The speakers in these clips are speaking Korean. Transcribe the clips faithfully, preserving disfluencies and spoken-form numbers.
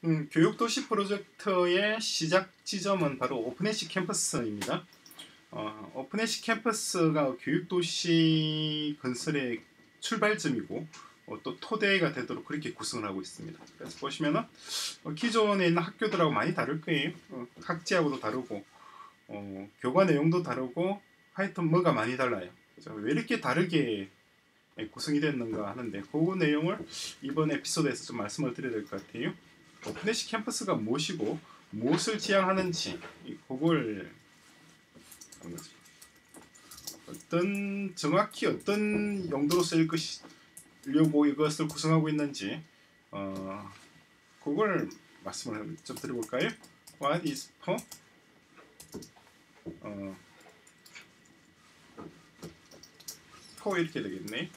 음, 교육도시 프로젝트의 시작 지점은 바로 오픈에시 캠퍼스입니다. 어, 오픈에시 캠퍼스가 교육도시 건설의 출발점이고 어, 또 토대가 되도록 그렇게 구성을 하고 있습니다. 그래서 보시면은 어, 기존에 있는 학교들하고 많이 다를 거예요. 어, 학제하고도 다르고 어, 교과 내용도 다르고 하여튼 뭐가 많이 달라요. 그죠? 왜 이렇게 다르게 구성이 됐는가 하는데 그 내용을 이번 에피소드에서 좀 말씀을 드려야 될 것 같아요. 오픈에시 캠퍼스가 무엇이고 무엇을 지향하는지 그걸 어떤 정확히 어떤 용도로 쓰일 것이려고 이것을 구성하고 있는지 어, 그걸 말씀을 좀 드려볼까요? What is for 어, for 이렇게 되겠네.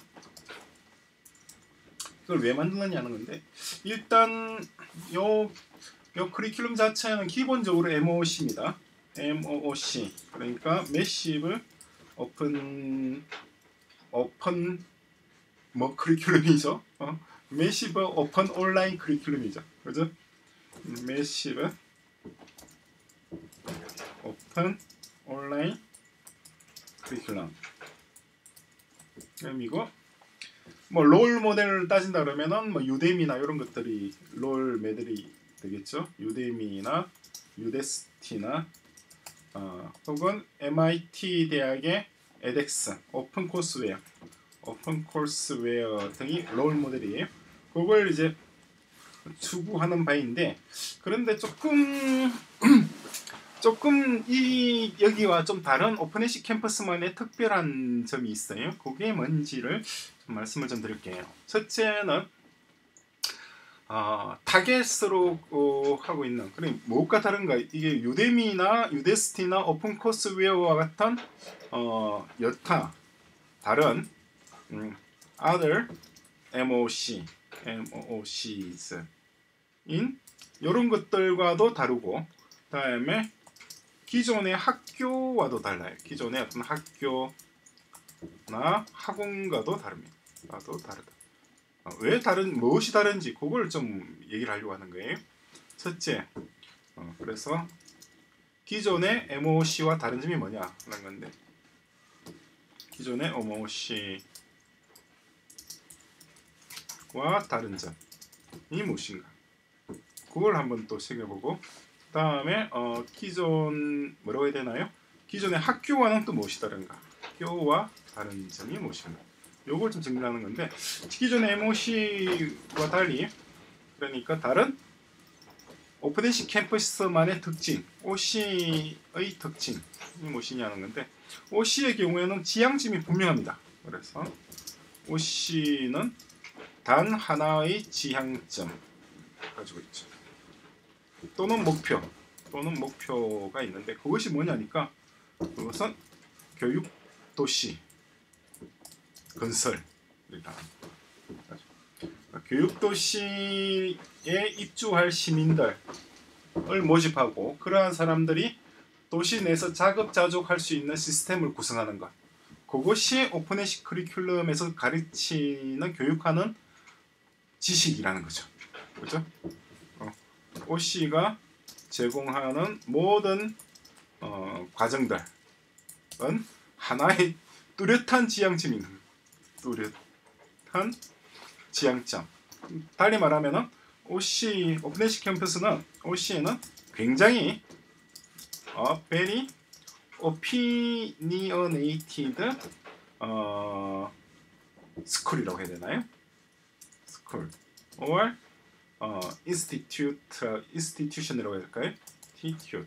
이걸 왜 만드느냐는 건데 일단 요, 요 커리큘럼 자체는 기본적으로 엠오오씨입니다. 엠오오씨 그러니까 매시브 오픈 오픈 뭐 커리큘럼이죠. 어? 매시브 오픈 온라인 커리큘럼이죠. 그죠? 매시브 오픈 온라인 커리큘럼 그럼이고 뭐 롤 모델을 따진다 그러면은 뭐 유데미나 이런 것들이 롤 모델이 되겠죠. 유데미나 유데스티나 어, 혹은 엠아이티 대학의 에덱스 오픈 코스웨어 오픈 코스웨어 등이 롤 모델이에요. 그걸 이제 추구하는 바인데 그런데 조금 조금 이 여기와 좀 다른 오픈에시 캠퍼스만의 특별한 점이 있어요. 그게 뭔지를 좀 말씀을 좀 드릴게요. 첫째는 어, 타겟으로 어, 하고 있는 그럼 뭐가 다른가? 이게 유데미나 유데스티나 오픈코스웨어와 같은 어, 여타 다른 음, other 엠오오씨 엠오오씨s 인 이런 것들과도 다르고 다음에 기존의 학교와도 달라요. 기존의 어떤 학교나 학원과도 다릅니다. 나도 다르다. 어, 왜 다른 무엇이 다른지 그걸 좀 얘기를 하려고 하는 거예요. 첫째, 어, 그래서 기존의 엠오오씨와 다른 점이 뭐냐 하는 건데 기존의 엠오오씨와 다른 점이 무엇인가? 그걸 한번 또 새겨보고 그 다음에 어, 기존 뭐라고 해야 되나요? 기존의 학교와는 또 무엇이 다른가? 학교와 다른 점이 무엇인가? 요걸 좀 정리하는 건데 기존의 엠오오씨와 달리 그러니까 다른 오픈에시 캠퍼스만의 특징 오씨의 특징이 무엇이냐는 건데 오씨의 경우에는 지향점이 분명합니다. 그래서 오씨는 단 하나의 지향점 가지고 있죠. 또는 목표 또는 목표가 있는데 그것이 뭐냐니까 그것은 교육도시 건설이다. 교육도시에 입주할 시민들을 모집하고 그러한 사람들이 도시 내에서 자급자족할 수 있는 시스템을 구성하는 것 그것이 오픈에시 커리큘럼에서 가르치는 교육하는 지식이라는 거죠. 그죠? 어, 오씨가 제공하는 모든 어, 과정들은 하나의 뚜렷한 지향점입니다. 뚜렷한 지향점. 달리 말하면은 오씨 오픈에시 캠퍼스는 오씨에는 굉장히 어, very opinionated 어, 스쿨이라고 해야 되나요? 스쿨 or 어, institute, institution이라고 해야 될까요? institute.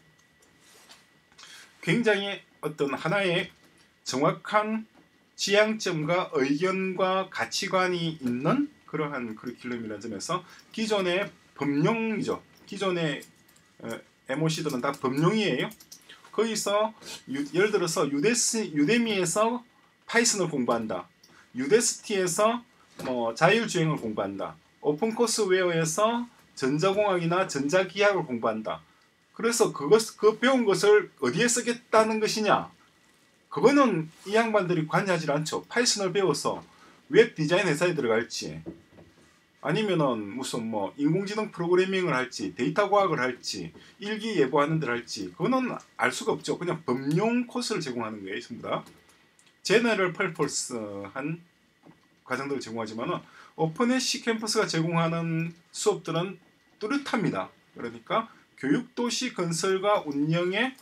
굉장히 어떤 하나의 정확한 지향점과 의견과 가치관이 있는 그러한 커리큘럼이라는 점에서 기존의 법령이죠. 기존의 엠오오씨들은 다 법령이에요. 거기서 유, 예를 들어서 유데스, 유데미에서 파이썬을 공부한다. 유데스티에서 뭐 자율주행을 공부한다. 오픈코스웨어에서 전자공학이나 전자기학을 공부한다. 그래서 그것, 그 배운 것을 어디에 쓰겠다는 것이냐? 그거는 이 양반들이 관여하지 않죠. 파이썬을 배워서 웹 디자인 회사에 들어갈지 아니면은 무슨 뭐 인공지능 프로그래밍을 할지 데이터 과학을 할지 일기예보하는 데를 할지 그거는 알 수가 없죠. 그냥 범용 코스를 제공하는 거예요. 전부 다 제너럴 퍼포스한 과정들을 제공하지만은 오픈에시 캠퍼스가 제공하는 수업들은 뚜렷합니다. 그러니까 교육도시 건설과 운영에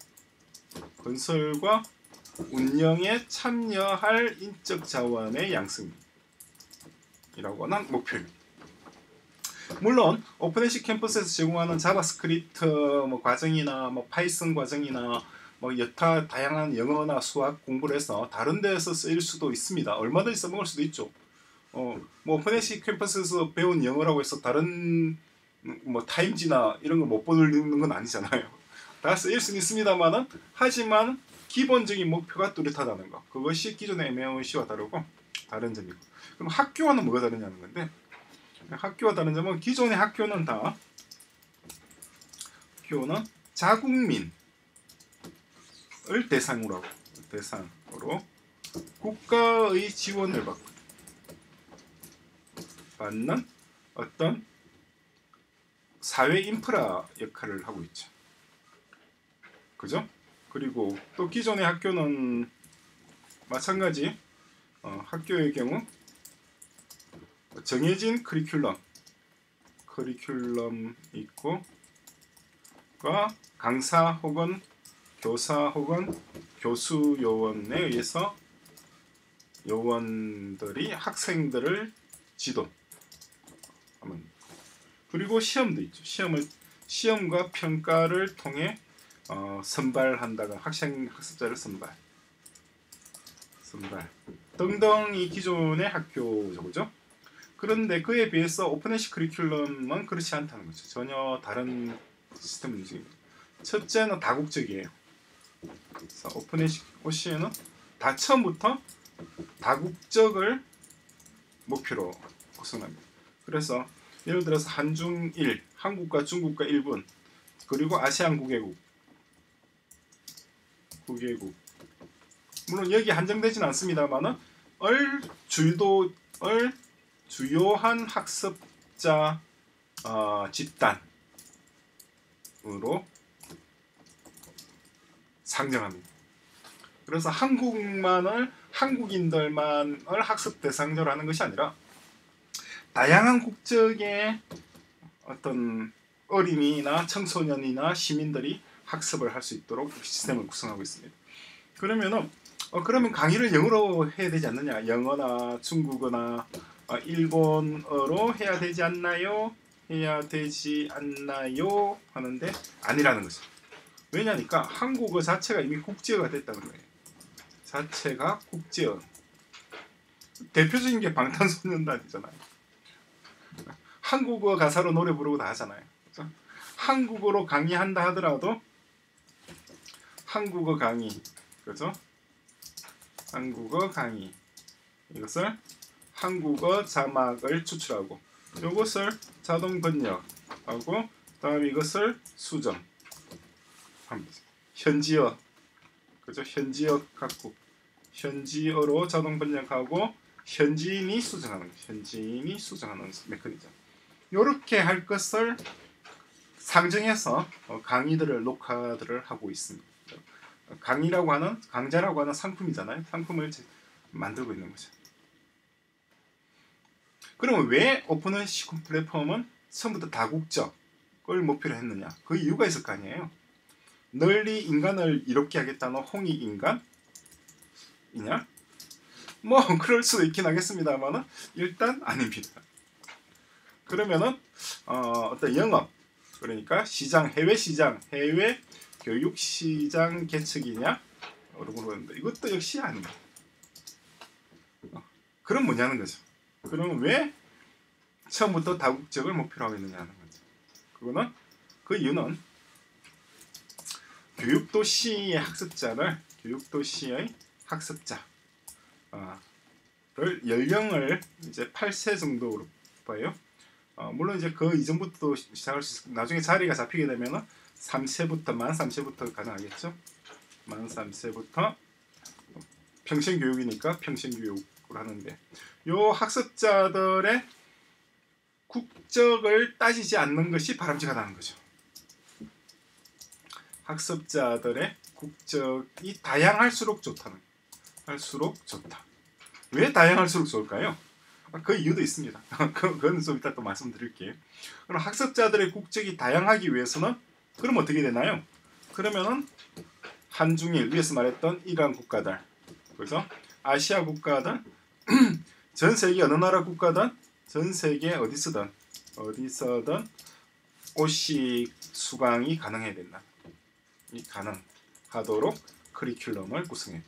건설과 운영에 참여할 인적 자원의 양성이라고 하는 목표입니다. 물론 오픈에시 캠퍼스에서 제공하는 자바스크립트 뭐 과정이나 뭐 파이썬 과정이나 뭐 여타 다양한 영어나 수학 공부를 해서 다른 데에서 쓰일 수도 있습니다. 얼마든지 써먹을 수도 있죠. 어, 뭐 오픈에시 캠퍼스에서 배운 영어라고 해서 다른 뭐 타임지나 이런 거 못 보는 건 아니잖아요. 다 쓰일 수는 있습니다만은 하지만 기본적인 목표가 뚜렷하다는 거. 그것이 기존의 엠에오씨와 다르고 다른 점이고. 그럼 학교와는 뭐가 다르냐는 건데 학교와 다른 점은 기존의 학교는 다 학교는 자국민을 대상으로 대상으로 국가의 지원을 받고 받는 어떤 사회 인프라 역할을 하고 있죠. 그죠? 그리고 또 기존의 학교는 마찬가지 어, 학교의 경우 정해진 커리큘럼 커리큘럼 있고 가 강사 혹은 교사 혹은 교수 요원에 의해서 요원들이 학생들을 지도하면 그리고 시험도 있죠. 시험을 시험과 평가를 통해 어, 선발한다가 학생 학습자를 선발 선발 등등이 기존의 학교죠. 그죠? 그런데 그에 비해서 오픈에시 커리큘럼은 그렇지 않다는 거죠. 전혀 다른 시스템을 움직입니다. 첫째는 다국적이에요. 그래서 오픈에시 오씨에는 다 처음부터 다국적을 목표로 구성합니다. 그래서 예를 들어서 한중일, 한국과 중국과 일본, 그리고 아시안 구 개국, 구 개국. 물론 여기 한정되지는 않습니다만은 얼 주도 얼 주요한 학습자 어, 집단으로 상정합니다. 그래서 한국만을 한국인들만을 학습 대상자로 하는 것이 아니라 다양한 국적의 어떤 어린이나 청소년이나 시민들이 학습을 할 수 있도록 시스템을 구성하고 있습니다. 그러면은 어, 그러면 강의를 영어로 해야 되지 않느냐? 영어나 중국어나 어, 일본어로 해야 되지 않나요? 해야 되지 않나요? 하는데 아니라는 거죠. 왜냐니까 한국어 자체가 이미 국제어가 됐다는 거예요. 자체가 국제어. 대표적인 게 방탄소년단이잖아요. 한국어 가사로 노래 부르고 다 하잖아요. 그렇죠? 한국어로 강의한다 하더라도 한국어 강의, 그렇죠? 한국어 강의 이것을 한국어 자막을 추출하고 이것을 자동 번역하고 다음 이것을 수정합니다. 현지어, 그죠? 현지어 갖고 현지어로 자동 번역하고 현지인이 수정하는 현지인이 수정하는 메커니즘. 이렇게 할 것을 상정해서 강의들을 녹화들을 하고 있습니다. 강의라고 하는 강좌라고 하는 상품이잖아요. 상품을 만들고 있는 거죠. 그러면 왜 오픈에시 플랫폼은 처음부터 다국적을 목표로 했느냐? 그 이유가 있을 거 아니에요. 널리 인간을 이롭게 하겠다는 홍익인간이냐? 뭐 그럴 수도 있긴 하겠습니다만은 일단 아닙니다. 그러면은 어, 어떤 영업 그러니까 시장 해외 시장 해외 교육 시장 개척이냐? 물어보는데 이것도 역시 아닙니다. 어, 그럼 뭐냐는 거죠. 그럼 왜 처음부터 다국적을 목표로 하고 있느냐는 거죠. 그거는 그 이유는 교육도시의 학습자를 교육도시의 학습자를 연령을 이제 팔 세 정도로 봐요. 어, 물론 이제 그 이전부터 시작할 수 있을 나중에 자리가 잡히게 되면은 삼 세부터 만 삼 세부터 가능하겠죠. 만 삼 세부터 평생 교육이니까 평생 교육을 하는데 요 학습자들의 국적을 따지지 않는 것이 바람직하다는 거죠. 학습자들의 국적이 다양할수록 좋다는 할수록 좋다. 왜 다양할수록 좋을까요? 그 이유도 있습니다. 그건 좀 이따 또 말씀드릴게요. 그럼 학습자들의 국적이 다양하기 위해서는 그럼 어떻게 되나요? 그러면은 한중일 위에서 말했던 이러한 국가들, 그래서 아시아 국가든 전 세계 어느 나라 국가든 전 세계 어디서든 어디서든 오씨 수강이 가능해야 된다. 이 가능하도록 커리큘럼을 구성해.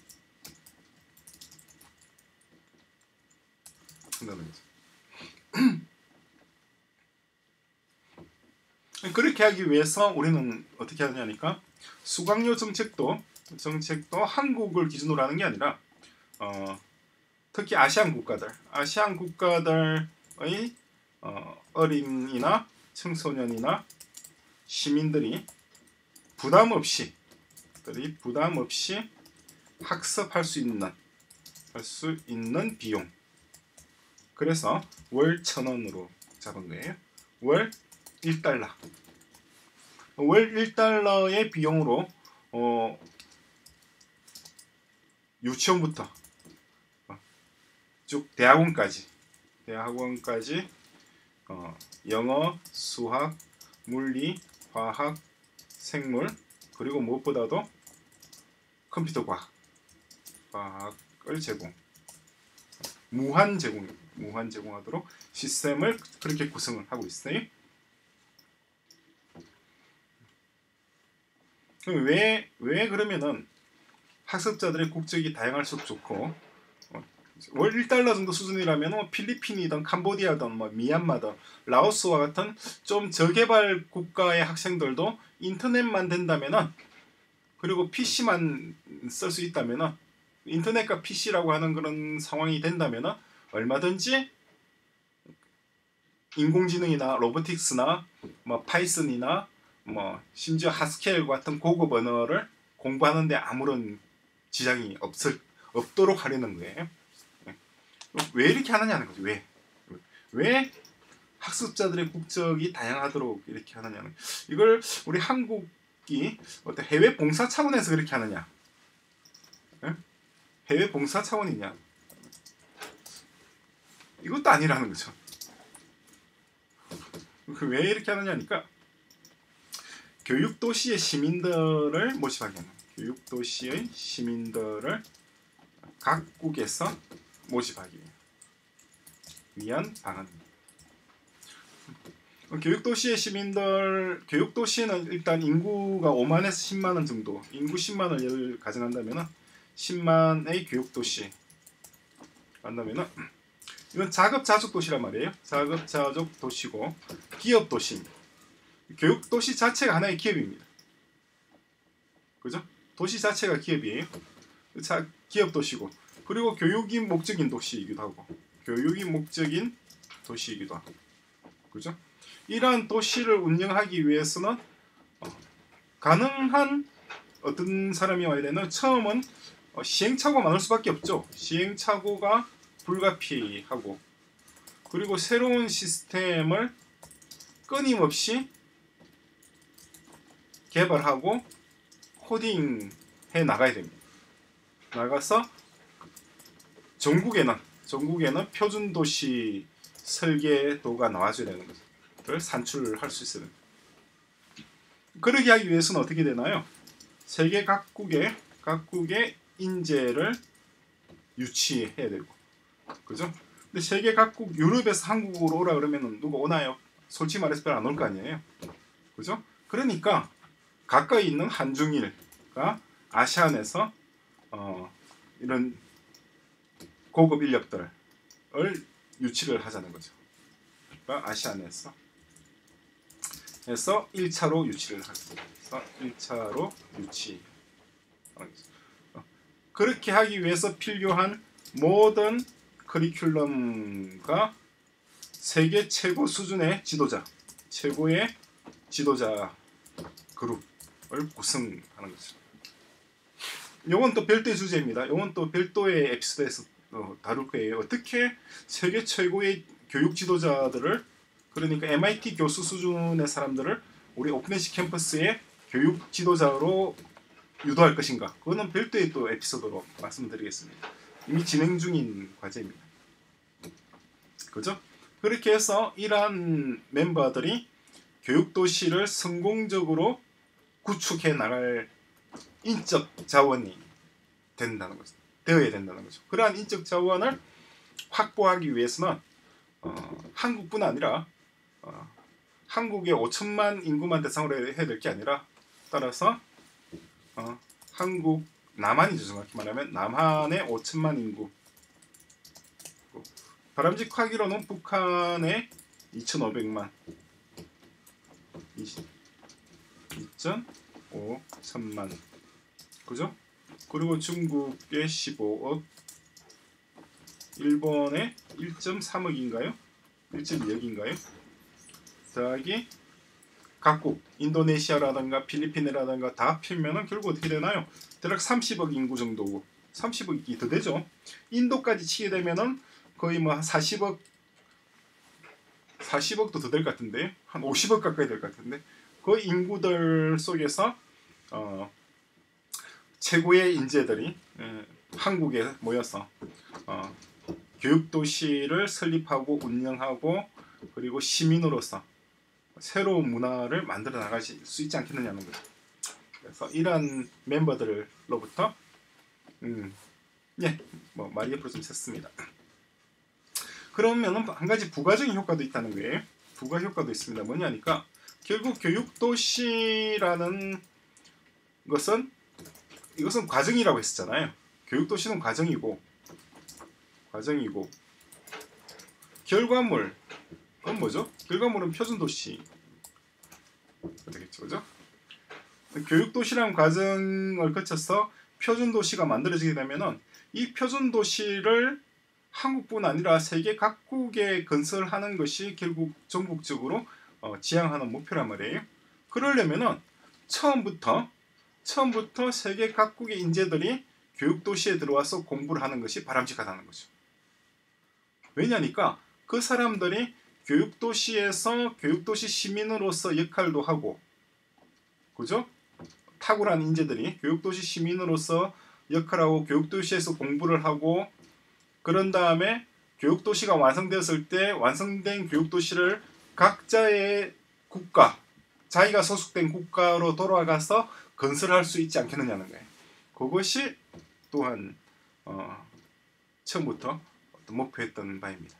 그렇게 하기 위해서 우리는 어떻게 하느냐니까 수강료 정책도 정책도 한국을 기준으로 하는 게 아니라 어, 특히 아시안 국가들 아시안 국가들의 어, 어린이나 청소년이나 시민들이 부담 없이 부담 없이 학습할 수 있는 할 수 있는 비용. 그래서 월 천 원으로 잡은 거예요. 월 일 달러. 월 일 달러의 비용으로 어, 유치원부터 어, 쭉 대학원까지 대학원까지 어, 영어, 수학, 물리, 화학, 생물 그리고 무엇보다도 컴퓨터 과학 과학을 제공 무한 제공 무한 제공하도록 시스템을 그렇게 구성을 하고 있어요. 왜, 왜 그러면은 학습자들의 국적이 다양할수록 좋고 어, 월 일 달러 정도 수준이라면 뭐 필리핀이든 캄보디아든 뭐 미얀마든 라오스와 같은 좀 저개발 국가의 학생들도 인터넷만 된다면은 그리고 피씨만 쓸 수 있다면은 인터넷과 피씨라고 하는 그런 상황이 된다면은 얼마든지 인공지능이나 로보틱스나 뭐 파이썬이나 뭐 심지어 하스켈 같은 고급 언어를 공부하는데 아무런 지장이 없을 없도록 하려는 거예요. 왜 이렇게 하느냐는 거죠. 왜? 왜 학습자들의 국적이 다양하도록 이렇게 하느냐는 이걸 우리 한국이 어떤 해외 봉사 차원에서 그렇게 하느냐? 해외 봉사 차원이냐? 이것도 아니라는 거죠. 왜 이렇게 하느냐니까 교육도시의 시민들을 모집하게 하는 교육도시의 시민들을 각국에서 모집하기 위한 방안입니다. 교육도시의 시민들 교육도시는 일단 인구가 오만에서 십만원 정도 인구 십만을 가정한다면 십만의 교육도시 한다면 이건 자급자족도시란 말이에요. 자급자족도시고 기업도시입니다. 교육도시 자체가 하나의 기업입니다. 그죠? 도시 자체가 기업이에요. 자, 기업도시고 그리고 교육이 목적인 도시이기도 하고 교육이 목적인 도시이기도 하고 그죠? 이러한 도시를 운영하기 위해서는 어, 가능한 어떤 사람이 와야 되나 처음은 어, 시행착오가 많을 수밖에 없죠. 시행착오가 불가피하고 그리고 새로운 시스템을 끊임없이 개발하고 코딩해 나가야 됩니다. 나가서 전국에는 전국에는 표준 도시 설계도가 나와줘야 되는 것을 산출할 수 있어야 됩니다. 그러기 하기 위해서는 어떻게 되나요? 세계 각국의 각국의 인재를 유치해야 되고, 그죠? 근데 세계 각국 유럽에서 한국으로 오라 그러면은 누가 오나요? 솔직히 말해서 별 안 올 거 아니에요, 그죠? 그러니까 가까이 있는 한중일과 아시안에서 어, 이런 고급 인력들을 유치를 하자는 거죠. 그러니까 아시안에서 해서 일 차로 유치를 하죠. 그래서 일 차로 유치. 그렇게 하기 위해서 필요한 모든 커리큘럼과 세계 최고 수준의 지도자, 최고의 지도자 그룹을 구성하는 거죠. 요건 또 별도의 주제입니다. 요건 또 별도의 에피소드에서 어, 다룰 거예요. 어떻게 세계 최고의 교육 지도자들을 그러니까 엠아이티 교수 수준의 사람들을 우리 오픈에시 캠퍼스의 교육 지도자로 유도할 것인가? 그거는 별도의 또 에피소드로 말씀드리겠습니다. 이미 진행 중인 과제입니다. 그죠? 그렇게 해서 이러한 멤버들이 교육도시를 성공적으로 구축해 나갈 인적 자원이 된다는 거죠. 되어야 된다는 거죠. 그러한 인적 자원을 확보하기 위해서는 어, 한국뿐 아니라 어, 한국의 오천만 인구만 대상으로 해야 될 게 아니라 따라서 어, 한국 남한이죠. 정확히 말하면 남한의 오천만 인구, 바람직하기로는 북한의 이천오백만, 이천오천만, 그죠? 그리고 중국의 십오억, 일본의 일 점 삼억인가요? 일 점 이억인가요? 더하기 각국 인도네시아라든가 필리핀이라든가 다 합치면은 결국 어떻게 되나요? 대략 삼십억 인구 정도고, 삼십억이 더 되죠. 인도까지 치게 되면은 거의 뭐 사십억, 사십억도 더 될 것 같은데, 한 오십억 가까이 될 것 같은데, 그 인구들 속에서 어, 최고의 인재들이 에, 한국에 모여서 어, 교육도시를 설립하고 운영하고 그리고 시민으로서 새로운 문화를 만들어 나갈 수 있지 않겠느냐는 거죠. 그래서 이러한 멤버들로부터 음, 예, 뭐 말이 옆으로 좀 샜습니다. 그러면은 한 가지 부가적인 효과도 있다는 거예요. 부가 효과도 있습니다. 뭐냐니까 결국 교육도시라는 것은 이것은 과정이라고 했었잖아요. 교육도시는 과정이고 과정이고 결과물 그건 뭐죠? 결과물은 표준도시 되겠죠, 그죠? 교육도시라는 과정을 거쳐서 표준도시가 만들어지게 되면은 이 표준도시를 한국뿐 아니라 세계 각국에 건설하는 것이 결국 전국적으로 어, 지향하는 목표란 말이에요. 그러려면은 처음부터 처음부터 세계 각국의 인재들이 교육도시에 들어와서 공부를 하는 것이 바람직하다는 거죠. 왜냐니까 그 사람들이 교육도시에서 교육도시 시민으로서 역할도 하고, 그죠? 탁월한 인재들이 교육도시 시민으로서 역할하고 교육도시에서 공부를 하고, 그런 다음에 교육도시가 완성되었을 때 완성된 교육도시를 각자의 국가, 자기가 소속된 국가로 돌아가서 건설할 수 있지 않겠느냐는 거예요. 그것이 또한 어, 처음부터 어떤 목표했던 바입니다.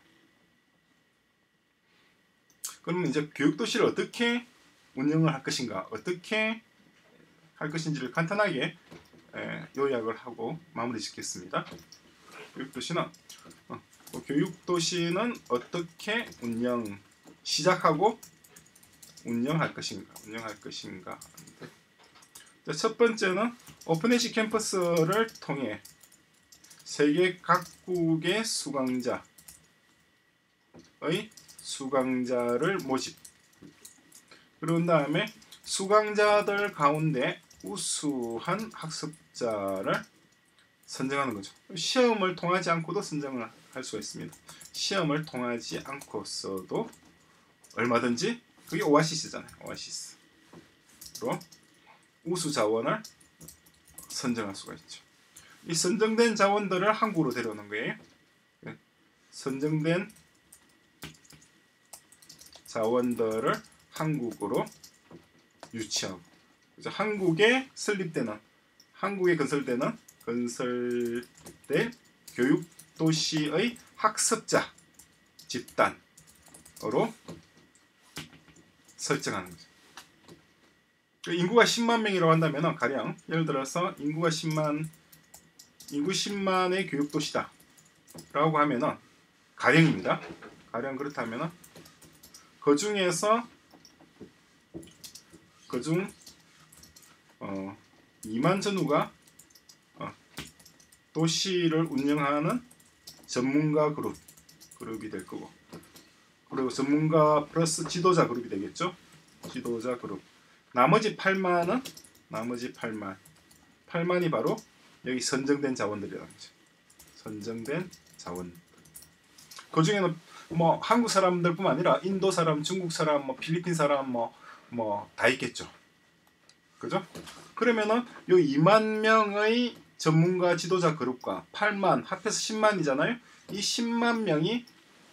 그러면 이제 교육도시를 어떻게 운영을 할 것인가, 어떻게 할 것인지를 간단하게 에, 요약을 하고 마무리 짓겠습니다. 교육도시는 어, 교육도시는 어떻게 운영 시작하고 운영할 것인가, 운영할 것인가. 첫 번째는 오픈에시 캠퍼스를 통해 세계 각국의 수강자의 수강자를 모집. 그런 다음에 수강자들 가운데 우수한 학습자를 선정하는 거죠. 시험을 통하지 않고도 선정을 할 수가 있습니다. 시험을 통하지 않고서도 얼마든지, 그게 오아시스잖아요. 오아시스로 우수 자원을 선정할 수가 있죠. 이 선정된 자원들을 한국으로 데려오는 거예요. 선정된 자원들을 한국으로 유치하고, 그래서 한국에 설립되는, 한국에 건설되는 건설된 교육도시의 학습자 집단으로 설정하는 거죠. 인구가 십만 명이라고 한다면 가령 예를 들어서 인구가 십만, 인구 십만의 교육도시다 라고 하면은 가령입니다. 가령 그렇다면은 그 중에서 그중 어, 이만 전후가 어, 도시를 운영하는 전문가 그룹 그룹이 될 거고, 그리고 전문가 플러스 지도자 그룹이 되겠죠. 지도자 그룹. 나머지 팔만은 나머지 팔만 팔만이 바로 여기 선정된 자원들이라는 거죠. 선정된 자원. 그 중에는 뭐 한국 사람들뿐만 아니라 인도 사람, 중국 사람, 뭐 필리핀 사람 뭐 뭐 다 있겠죠. 그죠? 그러면은 요 이만 명의 전문가 지도자 그룹과 팔만 합해서 십만이잖아요. 이 십만 명이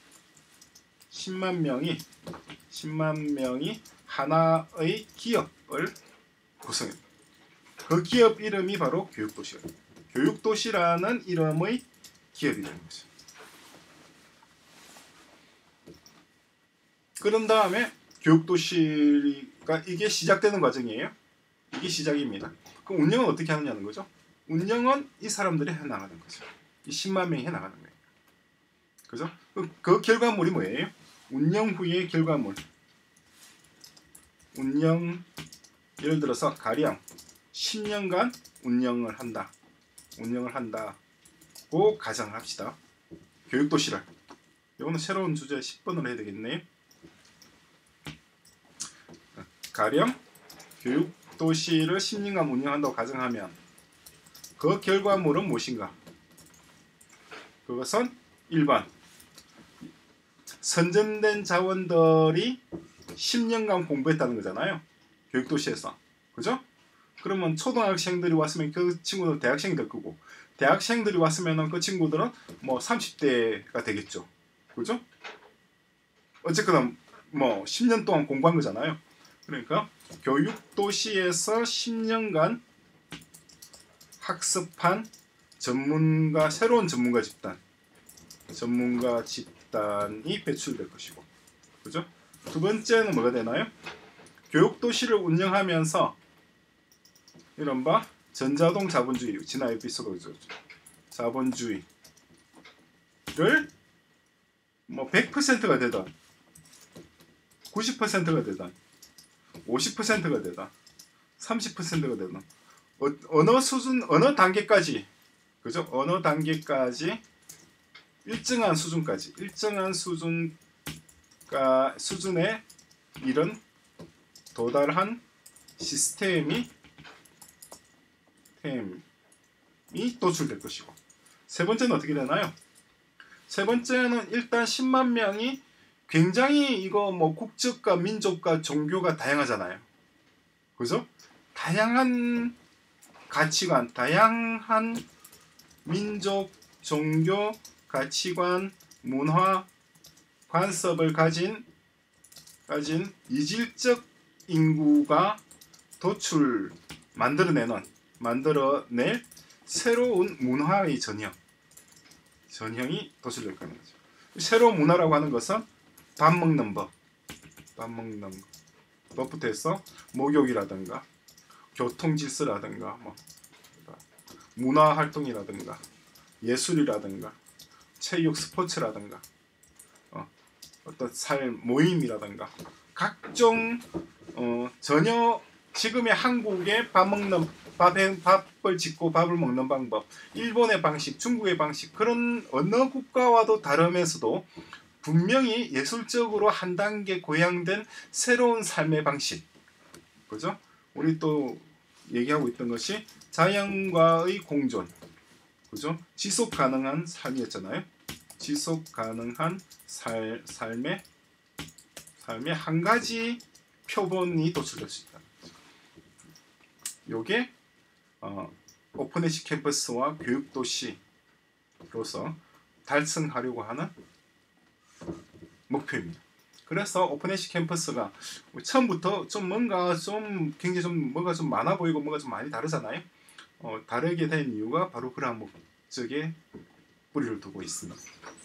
십만 명이 십만 명이 하나의 기업을 구성합니다. 그 기업 이름이 바로 교육도시예요. 교육도시라는 이름의 기업이 되는 거죠. 그런 다음에 교육도시가 이게 시작되는 과정이에요. 이게 시작입니다. 그럼 운영은 어떻게 하느냐는 거죠. 운영은 이 사람들이 해나가는 거죠. 이 십만 명이 해나가는 거예요. 그죠? 그, 그 결과물이 뭐예요? 운영 후의 결과물. 운영, 예를 들어서 가령 십 년간 운영을 한다. 운영을 한다고 가정을 합시다. 교육도시를. 이거는 새로운 주제 십 번으로 해야 되겠네요. 가령 교육도시를 십 년간 운영한다고 가정하면 그 결과물은 무엇인가? 그것은 일 번 선정된 자원들이 십 년간 공부했다는 거잖아요. 교육도시에서. 그죠? 그러면 초등학생들이 왔으면 그 친구들은 대학생이 될 거고, 대학생들이 왔으면 그 친구들은 뭐 삼십 대가 되겠죠. 그죠? 어쨌거나 뭐 십 년 동안 공부한 거잖아요. 그러니까 교육도시에서 십 년간 학습한 전문가, 새로운 전문가 집단, 전문가 집단이 배출될 것이고, 그죠? 두 번째는 뭐가 되나요? 교육도시를 운영하면서 이른바 전자동 자본주의, 지난 에피소드죠. 자본주의를 뭐 백 퍼센트가 되든 구십 퍼센트가 되든 오십 퍼센트가 되든 삼십 퍼센트가 되든 어, 어느 수준, 어느 단계까지, 그죠? 어느 단계까지 일정한 수준까지, 일정한 수준가 수준의 이런 도달한 시스템이 템이 도출될 것이고, 세 번째는 어떻게 되나요? 세 번째는 일단 십만 명이 굉장히 이거 뭐 국적과 민족과 종교가 다양하잖아요. 그죠? 다양한 가치관, 다양한 민족, 종교, 가치관, 문화, 관습을 가진 가진 이질적 인구가 도출 만들어내는 만들어낼 새로운 문화의 전형 전형이 도출될 거는 거죠. 새로운 문화라고 하는 것은 밥 먹는 법, 밥 먹는 법, 법부터 해서 목욕이라든가 교통 질서라든가 뭐 문화 활동이라든가 예술이라든가 체육 스포츠라든가 어, 어떤 삶 모임이라든가 각종 어, 전혀 지금의 한국의 밥 먹는 밥에, 밥을 짓고 밥을 먹는 방법, 일본의 방식, 중국의 방식, 그런 어느 국가와도 다르면서도 분명히 예술적으로 한 단계 고양된 새로운 삶의 방식, 그죠? 우리 또 얘기하고 있던 것이 자연과의 공존, 그죠? 지속 가능한 삶이었잖아요. 지속 가능한 살, 삶의 삶의 한 가지 표본이 도출될 수 있다. 요게 어, 오픈에시 캠퍼스와 교육도시로서 달성하려고 하는 목표입니다. 그래서 오픈에시 캠퍼스가 처음부터 좀 뭔가 좀 굉장히 좀 뭔가 좀 많아 보이고 뭔가 좀 많이 다르잖아요. 어, 다르게 된 이유가 바로 그러한 목적에 뿌리를 두고 있습니다.